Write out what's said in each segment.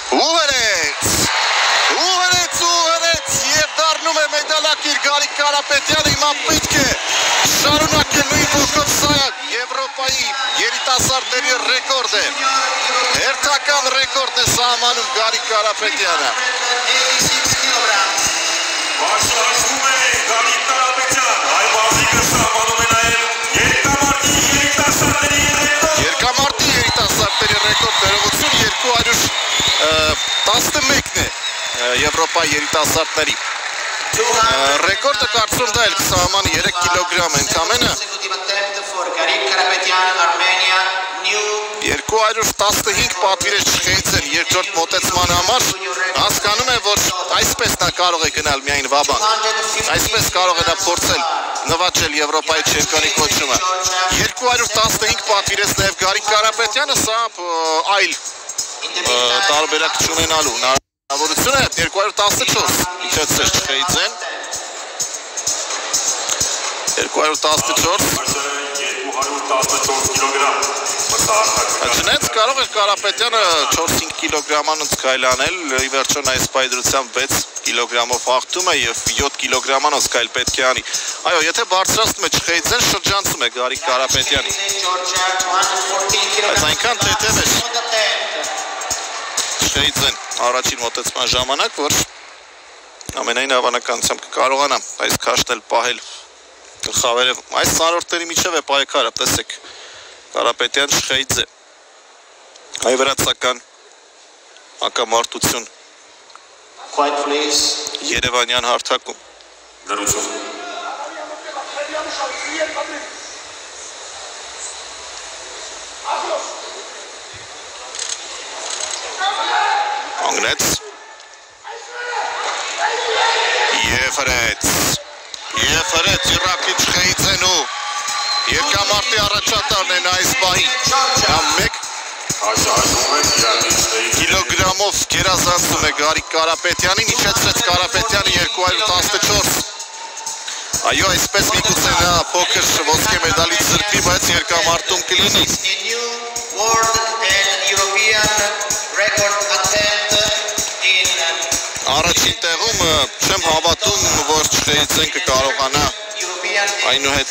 Ուհերեց եւ դառնում է մեդալակիր Գարիկ Կարապետյանը հիմա պետք է շարունակել նույն ոգով սայակ Եվրոպայի երիտասարդների ռեկորդ է հերթական ռեկորդ է սահմանում Գարիկ Կարապետյանը Բարձրացնում է Գարիկ Կարապետյան այ բազիկը սահմանում է նաեւ երկամարտի երիտասարդների ռեկորդ ներողություն 211-ն է Եվրոպայի երիտասարդների ռեկորդը կարծում դա էլ կսահմանի 3 կիլոգրամ ընդամենը 215 պատվիրեց Չխեյցեն երկրորդ մոտեցման համար հասկանում է որ այսպես նա կարող է գնալ միայն վաբանք այսպես կարող է նա փորձել նվաճել Եվրոպայի չեմպիոնի կոչումը 215 պատվիրեց նաև Գարիկ Կարապետյանը սա այլ տարբերակ չունենալու հնարավորություն է 214 իջեցրեց Չխեյցեն 214 կիլոգրամ Չնայած կարող էր Կարապետյանը 4-5 կիլոգրամանոց քայլանել, ի վերջո նա այս պայծրությամբ 6 կիլոգրամով հաղթում է եւ 7 կիլոգրամանոց քայլ պետք է անի։ Այո, եթե բարձրացնում է Չխեյցեն, շրջանցում է Գարիկ Կարապետյանի։ Բայց այնքան թեթև է Չխեյցեն առաջին մոտեցման ժամանակ, որ ամենայն հավանականությամբ կկարողանա այս քաշն էլ պահել գլխավերը։ Այս ցանրորդների միջև է պայքարը, տեսեք։ Կարապետյան Չխեյցե հայ վրացական հակամարտություն Երևանյան հարթակում Դրություն Կանգնեց Եվ հրեց Իրաքի Չխեյցենու Երկամարտի առաջատարն են այս բահին Նա 1 կիլոգրամով գերազանցում է Գարիկ Կարապետյանին իջեցրեց Կարապետյանը 214 Այո, այսպես միգուցե նա փոքր ոսկե մեդալից զրկվի, բայց երկամարտում կլինի Առաջին տեղում չեմ հավատում, որ Չխեյցեն կկարողանա այնուհետև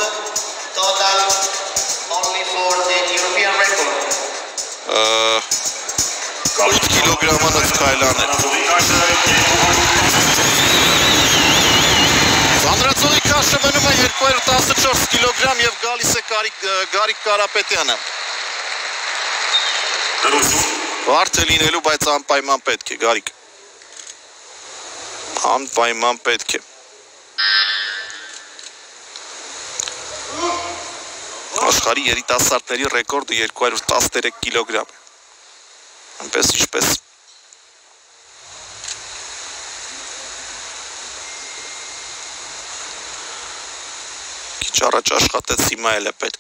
8 կիլոգրամանոց քայլանել Ծանրածովի քաշը մնում է 214 կիլոգրամ եւ գալիս է Գարիկ Կարապետյանը Բարդ է լինելու, բայց անպայման պետք է Գարիկ Անպայման պետք է Աշխարհի երիտասարդների ռեկորդը 213 կիլոգրամ է Այնպես ինչպես Քիչ առաջ աշխատեց, հիմա էլ է պետք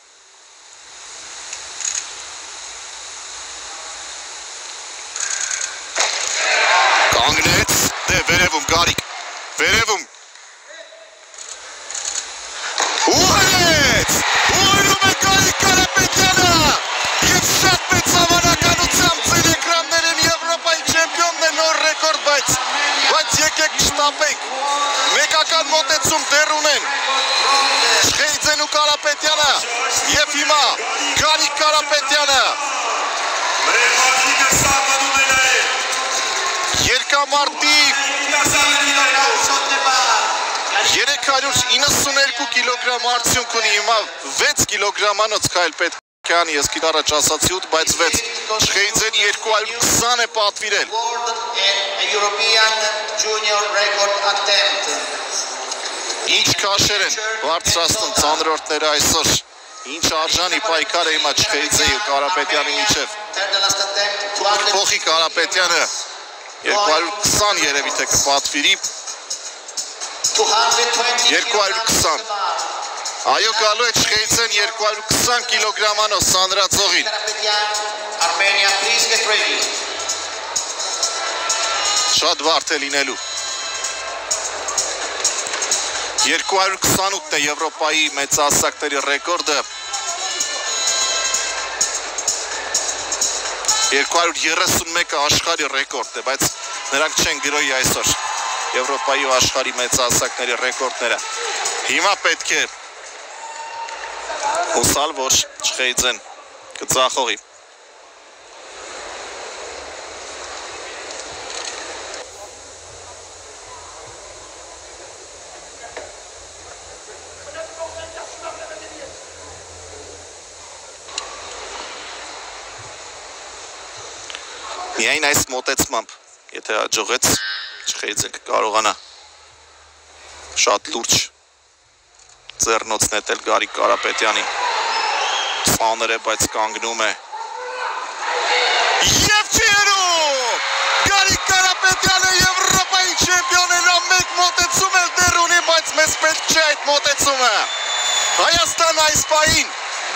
Կանգնեց, դե վերևում Գարիկ Վերևում Ուհերեց Ուհերում է Գարիկ Կարապետյանը Եվ շատ մեծ հավանականությամբ ձեր էկրաններն Եվրոպայի չեմպիոնն է նոր ռեկորդ, բայց եկեք չտապենք Մեկական մոտեցում դեռ ունեն Չխեյցեն ու Կարապետյանը Եվ հիմա Գարիկ Կարապետյանը Երկամարտի 392 կիլոգրամ արդյունք ունի հիմա 6 կիլոգրամանոց քայլ պետք է անի, ես քիչ առաջ ասացի 8, բայց 6 Չխեյցեն 220 է պատվիրել Ինչ քաշեր են բարձրացնում ցանրորդները այսօր Ինչ արժանի պայքար է հիմա Չխեյցեի ու Կարապետյանի միջև Փոխի Կարապետյանը 220 երևի թե կպատվիրի 220 Այո գալու է Չխեյցեն 220 կիլոգրամանով սանրածողին Շատ բարդ է լինելու 228-ն է Եվրոպայի մեծահասակների ռեկորդը 231 աշխարհի ռեկորդ է, բայց նրանք չեն գրոյի այսօր Եվրոպայի ու աշխարհի մեծահասակների ռեկորդները։ Հիմա պետք է հուսալ, որ Չխեյձեն կձախողի։ Միայն այս մոտեցմամբ, եթե հաջողեց, Չխեյձեն կկարողանա շատ լուրջ ձեռնոց նետել Գարիկ Կարապետյանին։ Սաներ է, բայց կանգնում է։ Եվ չի երում! Գարիկ Կարապետյանը Եվրոպայի չեմպիոն է, նա մեկ մոտեցում էլ դեռ ունի, բայց մեզ պետք չէ այդ մոտեցումը։ Հայաստան այս պահին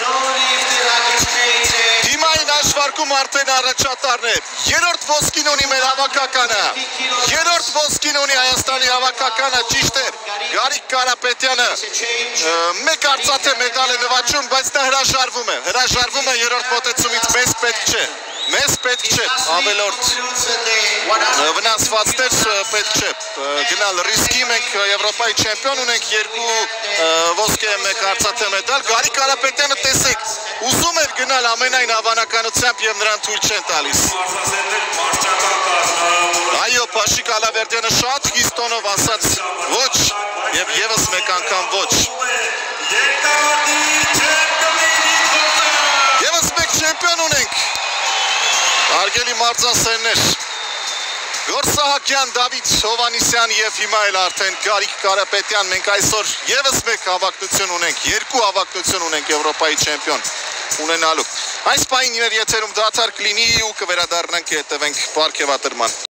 Դիմային աշխարհքում արդեն առաջատարն է։ Երրորդ ոսկին ունի մեր հավաքականը։ Երրորդ ոսկին ունի Հայաստանի հավաքականը, ճիշտ է։ Գարիկ Կարապետյանը մեկ արծաթե մեդալ է նվաճում, բայց նա հրաժարվում է։ Հրաժարվում է երրորդ մոտեցումից, մեզ պետք չէ։ Մեզ պետք չէ ավելորդ վնասվածքներ պետք չէ գնալ ռիսկի, մենք Եվրոպայի չեմպիոն ունենք, 2 ոսկե, 1 արծաթե մեդալ։ Գարիկ Կարապետյանը տեսեք, ուզում էր գնալ ամենայն հավանականությամբ եւ նրան թույլ չեն տալիս։ Այո, Փաշիկ Ալավերդյանը շատ խիստ տոնով ասաց ոչ եւ եւս մեկ անգամ ոչ։ Եվս մեկ չեմպիոն ունենք։ Հարգելի մարզասերներ, Գորգ Սահակյան, Դավիթ Հովհաննիսյան եւ հիմա էլ արդեն Գարիկ Կարապետյան, մենք այսօր եւս մեկ հավաքնություն ունենք, 2 հավաքնություն ունենք Եվրոպայի չեմպիոն ունենալու։ Այս պահին եթերում դադար կլինի ու կվերադառնանք հետևենք պարգևատրման։